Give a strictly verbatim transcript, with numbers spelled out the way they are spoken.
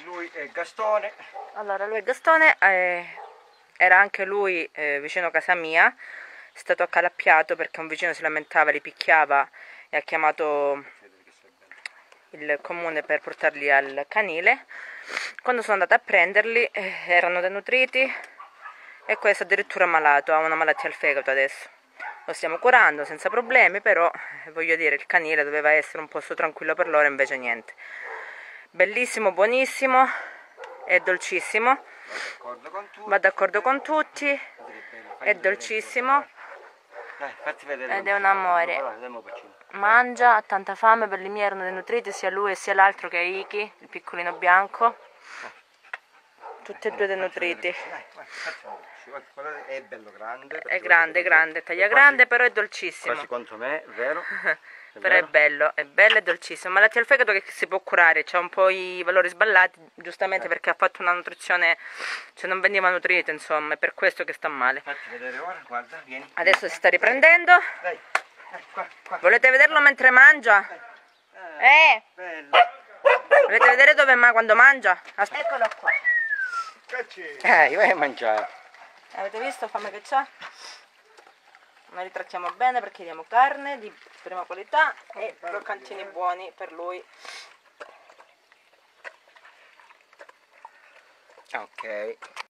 Lui è Gastone. Allora, lui è Gastone, eh, era anche lui eh, vicino a casa mia, è stato accalappiato perché un vicino si lamentava, li picchiava e ha chiamato il comune per portarli al canile. Quando sono andata a prenderli eh, erano denutriti e questo addirittura malato, ha una malattia al fegato adesso. Lo stiamo curando senza problemi, però voglio dire, il canile doveva essere un posto tranquillo per loro, invece niente. Bellissimo, buonissimo, è dolcissimo, va d'accordo con tutti, è dolcissimo ed è un amore. Mangia, ha tanta fame, per i miei erano denutriti, sia lui sia l'altro che è Iki, il piccolino bianco, tutti e due denutriti. È bello grande. È grande, grande, taglia grande, però è dolcissimo. Quasi quanto me, vero? È Però è bello, è bello e dolcissimo. Malattia al fegato che si può curare, c'ha un po' i valori sballati, giustamente, eh. perché ha fatto una nutrizione, cioè non veniva nutrito, insomma, è per questo che sta male. Fatti vedere ora, guarda, vieni. Adesso si sta riprendendo. Dai, dai, qua, qua. Volete vederlo mentre mangia? Eh! eh. Bello. Volete vedere dove ma quando mangia? Aspetta. Eccolo qua. Eh, io vai a mangiare. Avete visto fame che c'ha? Noi li trattiamo bene perché diamo carne di prima qualità e croccantini buoni per lui. Ok.